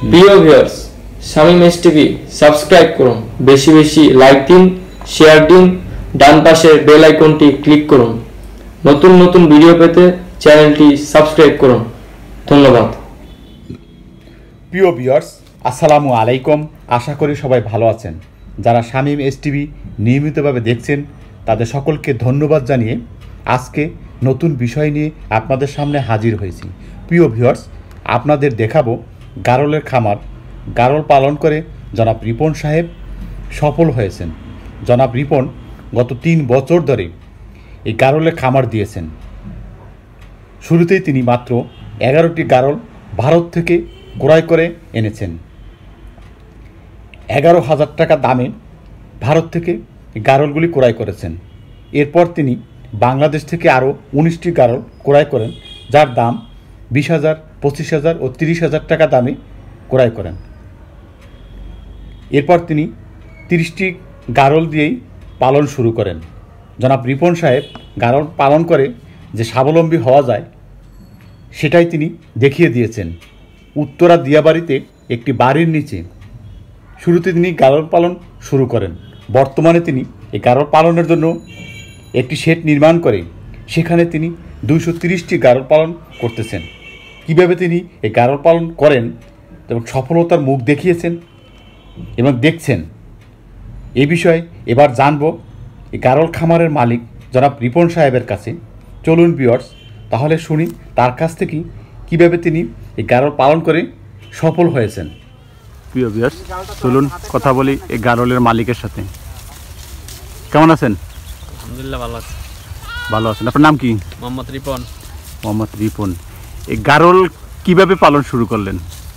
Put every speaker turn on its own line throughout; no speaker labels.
প্রিয় viewers, Shamim STV subscribe করুন, বেশি বেশি লাইক দিন, শেয়ার দিন, ডান পাশের বেল আইকনটি ক্লিক করুন। নতুন নতুন ভিডিও পেতে চ্যানেলটি সাবস্ক্রাইব করুন। ধন্যবাদ।
প্রিয় ভিউয়ার্স, আসসালামু আলাইকুম। আশা করি সবাই ভালো আছেন। যারা শামীম এসটিভি নিয়মিতভাবে দেখছেন তাদের সকলকে ধন্যবাদ জানিয়ে আজকে নতুন বিষয় নিয়ে আপনাদের সামনে হাজির হয়েছি। প্রিয় ভিউয়ার্স, আপনাদের দেখাবো গারলের খামার। গারল পালন করে জনাব রিপন সাহেব সফল হয়েছেন। জনাব রিপন গত 3 বছর ধরে এই গারলের খামার দিয়েছেন। শুরুতেই তিনি মাত্র 11টি গারল ভারত থেকে ক্রয় করে এনেছেন। 11,000 টাকা দামে ভারত থেকে গারলগুলি ক্রয় করেছেন। এরপর তিনি বাংলাদেশ থেকে আরও 19টি গারল ক্রয় করেন, যার দাম 20,000, 25,000 ও 30,000 টাকা দামে ক্রয় করেন। এরপর তিনি 30টি গারল দিয়েই পালন শুরু করেন। জনাব রিপন সাহেব গারল পালন করে যে স্বাবলম্বী হওয়া যায় সেটাই তিনি দেখিয়ে দিয়েছেন। উত্তরা দিয়াবাড়িতে একটি বাড়ির নিচে শুরুতে তিনি গারল পালন শুরু করেন। বর্তমানে তিনি এই গারল পালনের জন্য একটি শেড নির্মাণ করে সেখানে তিনি 230টি গারল পালন করতেছেন। কিভাবে তিনি এই গারল পালন করেন এবং সফলতার মুখ দেখিয়েছেন এবং দেখছেন, এই বিষয়ে এবার জানব এই গারল খামারের মালিক জনাব রিপন সাহেবের কাছে। চলুন ভিউয়ার্স, তাহলে শুনি তার কাছ থেকে কীভাবে তিনি এই গারল পালন করে সফল হয়েছেন। প্রিয় ভিউয়ার্স, চলুন কথা বলি এই গারলের মালিকের সাথে। কেমন আছেন?
আলহামদুলিল্লাহ ভালো আছি।
ভালো আছেন। আপনার নাম কি?
মোহাম্মদ রিপন।
মোহাম্মদ রিপন। এই গারল কিভাবে পালন শুরু করলেন?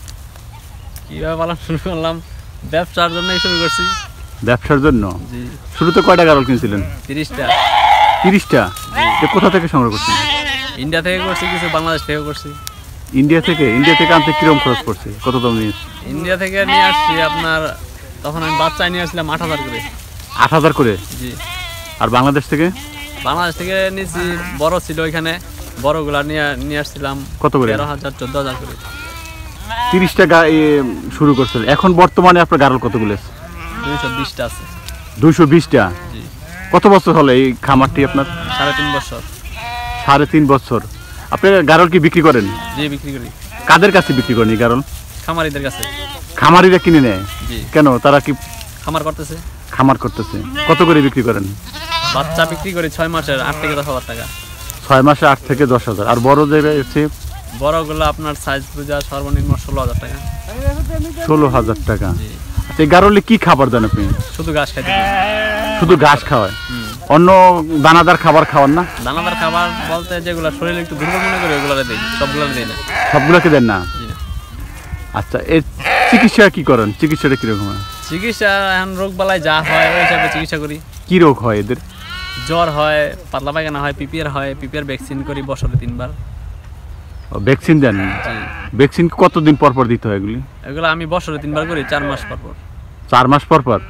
কীভাবে পালন শুরু করলাম? ব্যবসার জন্যই শুরু করছি।
ব্যবসার জন্য?
জি।
শুরুতে কয়টা গারল কিনছিলেন?
30টা।
30টা? কোথা থেকে সংগ্রহ করছেন?
ইন্ডিয়া থেকে করছি, কিছু বাংলাদেশ থেকেও করছি।
ইন্ডিয়া থেকে আনতে কিরকম খরচ পড়ছে? কত দাম নিয়ে?
ইন্ডিয়া থেকে নিয়ে আসছি আপনার, তখন আমি বাচ্চায় নিয়ে আসছিলাম 8,000 করে।
8,000 করে? জি। আর বাংলাদেশ থেকে? বাংলাদেশ
থেকে নিয়েছি, বড় ছিল ওইখানে, বড়গুলা নিয়ে আসছিলাম
কত করে?
13,000, 14,000 করে।
30টা শুরু করছিল। এখন বর্তমানে আপনার গারল কতগুলো আছে?
220টা আছে।
220টা?
জি।
কত বছর হলো এই খামারটি আপনার?
3.5 বছর।
3.5 বছর। আপনি গারল কি বিক্রি করেন?
জি, বিক্রি করি।
কাদের কাছে বিক্রি করেন এই গারল?
খামারিদের কাছে।
খামারিরা কিনে নেয়? জি। কেন? তারা কি
খামার করতেছে? খামার করতেছে।
কত করে বিক্রি করেন?
বাচ্চা বিক্রি করি 6 মাসের 8 থেকে 10,000 টাকা।
6 মাসে 8 থেকে 10,000। আর বড় যেটা আছে? বড়গুলো
আপনার সাইজ বুঝা সর্বনিম্ন 16,000 টাকা।
16,000 টাকা। আচ্ছা, এই গারলে কি খাবার দেন আপনি?
শুধু ঘাস খাইতে।
শুধু ঘাস খাওয়ায়? অন্য দানাদার খাবার খাওয়ান না?
দানাদার খাবার বলতে যেগুলো শরীরে একটু দুর্বল মনে করে ওগুলো দেই, সবগুলো দেই না।
সবগুলোকে দেন না? আচ্ছা, এর চিকিৎসা কি করেন? চিকিৎসাটা কিরকম হয়?
চিকিৎসা এখন রোগ বালাই যা হয় ওই হিসাবে চিকিৎসা করি।
কি রোগ হয় এদের?
জ্বর হয়, পাতলা পায়খানা হয়, পিপিআর হয়। পিপিআর ভ্যাকসিন করি বছরে 3 বার।
ভ্যাকসিন দেন? ভ্যাকসিন কতদিন পর পর দিতে হয় এগুলি? এগুলো
আমি বছরে 3 বার করি, 4 মাস পর পর।
4 মাস পর পর?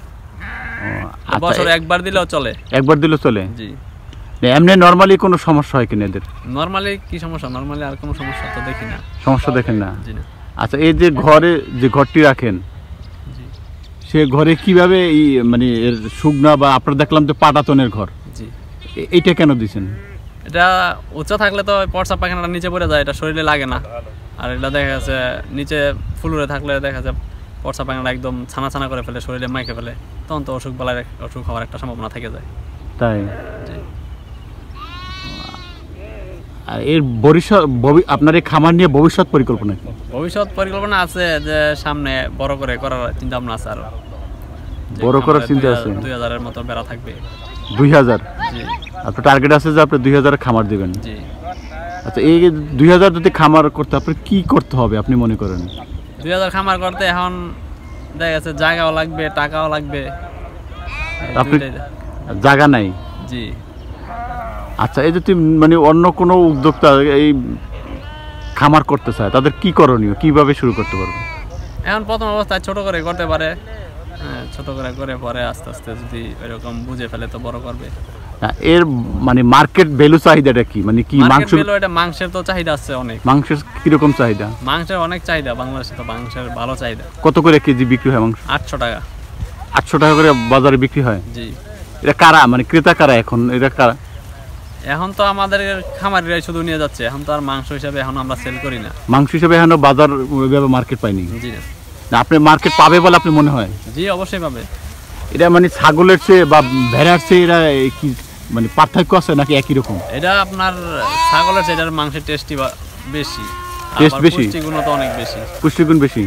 বছরে একবার দিলেও চলে।
একবার দিলেও চলে? জি। এমনি নরমালি কোনো সমস্যা হয় কিনা এদের?
নরমালি কি সমস্যা? নরমালি আর কোনো সমস্যা তো দেখি না।
সমস্যা দেখেন না? জি না। আচ্ছা, এই যে ঘরে যে ঘরটি রাখেন সে ঘরে কিভাবে মানে এর শুকনা বা আপনার দেখলাম যে পাটাতনের ঘর, জি, এইটা কেন দিছেন?
এটা উঁচা থাকলে তো পরসা পায়খানাটা নিচে পড়ে যায়, এটা শরীরে লাগে না। আর এটা দেখা যাচ্ছে নিচে ফুলুরে থাকলে দেখা যায় পরসা পায়খানাটা একদম ছানা ছানা করে ফেলে, শরীরে মাইকে ফেলে, তখন তো অসুখ হওয়ার একটা সম্ভাবনা থেকে যায়।
তাই? আর এর ভবিষ্যৎ, আপনার এই খামার নিয়ে ভবিষ্যৎ পরিকল্পনা কি?
ভবিষ্যৎ পরিকল্পনা আছে যে সামনে বড় করে করার চিন্তা ভাবনা আছে। আরো
বড় করার চিন্তা আছে?
2000-এর মতো বেড়া থাকবে।
2000? জি। আপনার টার্গেট আছে যে আপনি 2000 খামার দিবেন? জি। আচ্ছা, এই 2000 যদি খামার করতে আপনি কি করতে হবে আপনি মনে করেন?
2000 খামার করতে এখন দেখা যাচ্ছে জায়গাও লাগবে, টাকাও লাগবে।
আপনি জায়গা নাই? জি। আচ্ছা, এই যদি মানে অন্য কোনো উদ্যোক্তা এই খামার করতে চায় তাদের কি করণীয়, কিভাবে শুরু করতে পারবে?
এখন প্রথম অবস্থায় ছোট করে করতে পারে, ছোট করে পরে আস্তে আস্তে যদি এরকম বুঝে ফেলে তো বড় করবে।
এর মানে মার্কেট ভ্যালু চাহিদাটা কি, মানে কি মাংস?
এটা মাংসের তো চাহিদা আছে অনেক।
মাংসের কিরকম চাহিদা?
মাংসের অনেক চাহিদা, বাংলাদেশে তো মাংসের ভালো চাহিদা।
কত করে কেজি বিক্রি হয় মাংস?
800 টাকা।
800 টাকা করে বাজারে বিক্রি হয়?
জি।
এটা কারা, মানে ক্রেতা কারা এখন? এটা কারা?
এখন তো আমাদের খামারিরাই শুধু নিয়ে যাচ্ছে, এখন তো আর মাংস হিসাবে এখন আমরা সেল করি না।
মাংস হিসেবে এখনো বাজার ওইভাবে মার্কেট পাইনি?
জি
না। আপনি মার্কেট পাবে বলে আপনি মনে হয়?
জি, অবশ্যই পাবে।
এটা মানে ছাগলের চেয়ে বা ভেড়ার চেয়ে এরা কি মানে পার্থক্য আছে নাকি একই রকম?
এটা আপনার ছাগলের চেয়ে এটার মাংসের টেস্টি বেশি,
টেস্ট বেশি,
পুষ্টিগুণ তো অনেক বেশি।
পুষ্টিগুণ বেশি।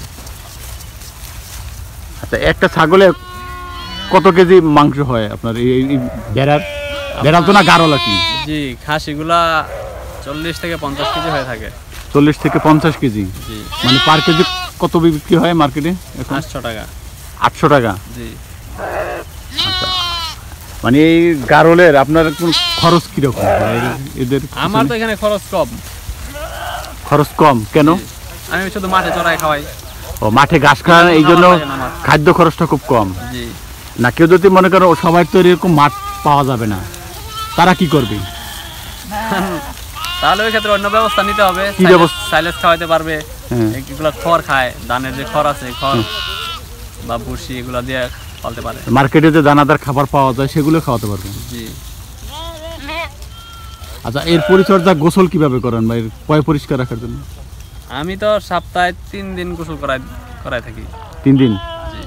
আচ্ছা, একটা ছাগলে কত কেজি মাংস হয় আপনার এই ভেড়ার? ভেড়াল তো না, গারল আর কি?
জি, খাসিগুলা 40 থেকে 50 কেজি হয়ে থাকে।
40 থেকে 50 কেজি?
জি।
মানে পার কেজি কত বিক্রি হয় মার্কেটে এখন?
800 টাকা।
800 টাকা?
জি।
আচ্ছা, মানে এই গারলের আপনার কোন খরচ কিরকম এদের?
আমার তো এখানে খরচ কম।
খরচ কম কেন?
আমি শুধু মাঠে চড়াই খাওয়াই।
ও, মাঠে ঘাস খান, এই জন্য খাদ্য খরচটা খুব কম।
জি।
না, কেউ যদি মনে করো সবাই তো এরকম মাঠ পাওয়া যাবে না, তারা কি করবে?
তাহলে ওই ক্ষেত্রে অন্য ব্যবস্থা নিতে হবে।
কি ব্যবস্থা?
সাইলেজ খাওয়াইতে পারবে।
হ্যাঁ।
এগুলো খড় খায়, ধানের যে খড় আছে, খড় বা ভুসি এগুলো দিয়ে পালতে পারে।
মার্কেটে যে দানাদার খাবার পাওয়া যায় সেগুলো খাওয়াতে পারবে।
জি।
আচ্ছা, এর পরিচর্যা গোসল কিভাবে করেন বা এর পয় পরিষ্কার রাখার জন্য?
আমি তো সপ্তাহে 3 দিন গোসল করাই থাকি।
3 দিন?
জি।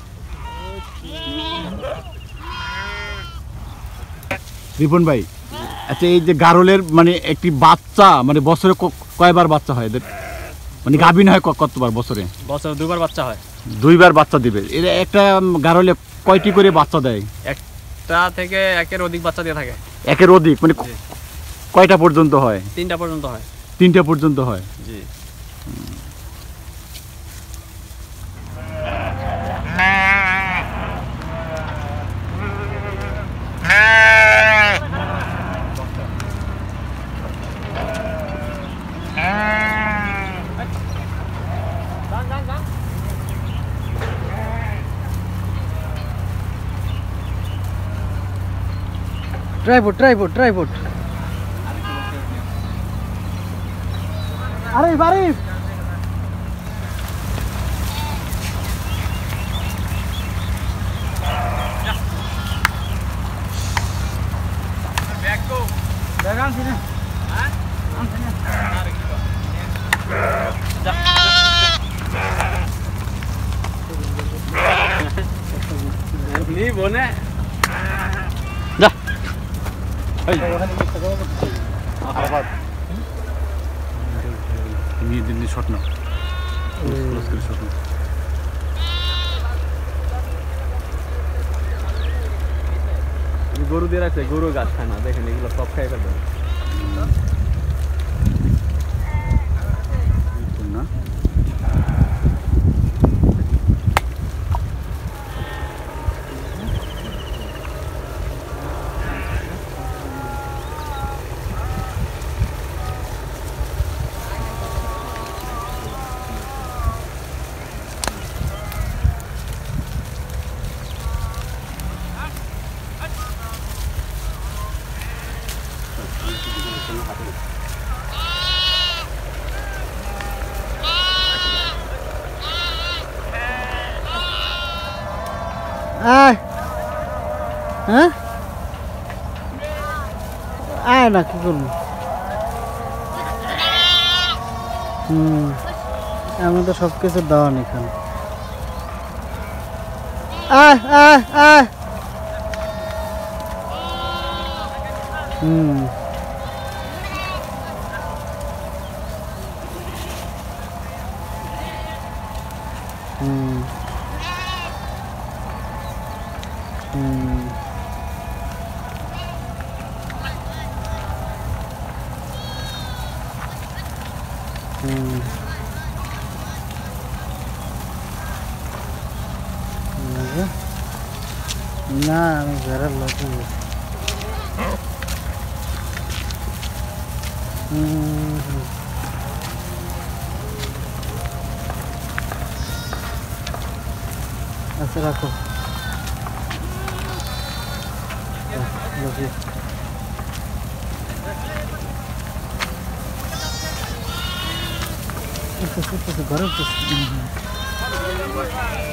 রিপন ভাই, আচ্ছা এই যে গারলের মানে একটি বাচ্চা মানে বছরে কয়বার বাচ্চা হয় এদের? মানে গাভিন হয় কতবার বছরে?
বছরে 2 বার বাচ্চা হয়।
2 বার বাচ্চা দিবে? এর একটা গারলে কয়টি করে বাচ্চা দেয়?
একটা থেকে একের অধিক বাচ্চা দিয়ে থাকে।
একের অধিক মানে কয়টা পর্যন্ত হয়?
3টা পর্যন্ত হয়।
3টা পর্যন্ত হয়?
জি।
ট্রাইপড আরিফ
গরু দিয়ে রাখছে, গরু গাছ খায় না, দেখেন এগুলো সব খাই ফেলবে।
না
আয় হ্যাঁ আয় না কি করবো আমি তো সব কিছু দেওয়া এখানে আয় আয় আয় না আমি ঘরের লোক আচ্ছা রাখো লোকে ঘরে উঠতেছে